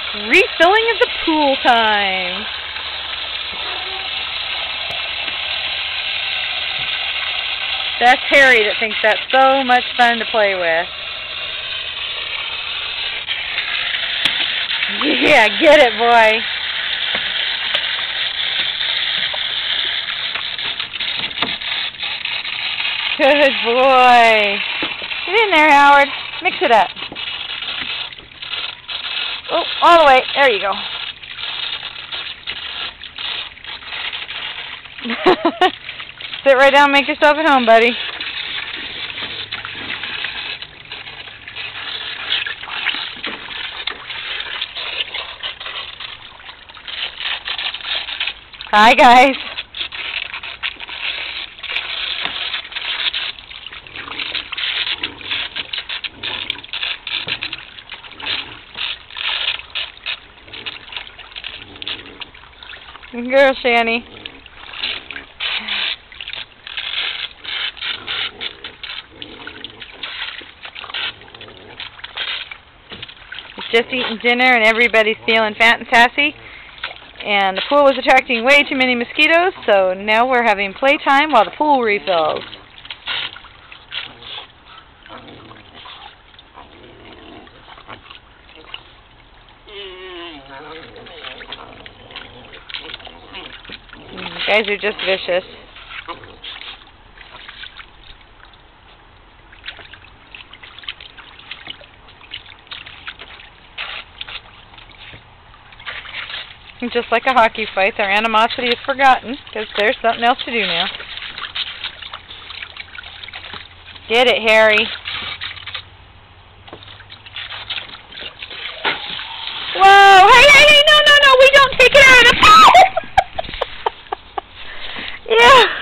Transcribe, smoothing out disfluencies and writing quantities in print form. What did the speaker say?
Refilling of the pool time. That's Harry that thinks that's so much fun to play with. Yeah, get it, boy. Good boy. Get in there, Howard. Mix it up. Oh, all the way. There you go. Sit right down and make yourself at home, buddy. Hi, guys. Good girl, Shani. It's just eating dinner and everybody's feeling fat and sassy. And the pool was attracting way too many mosquitoes, so now we're having playtime while the pool refills. You guys are just vicious. Just like a hockey fight, our animosity is forgotten, because there's something else to do now. Get it, Harry. Whoa! Hey, no, we don't take it out of the pool! Yeah.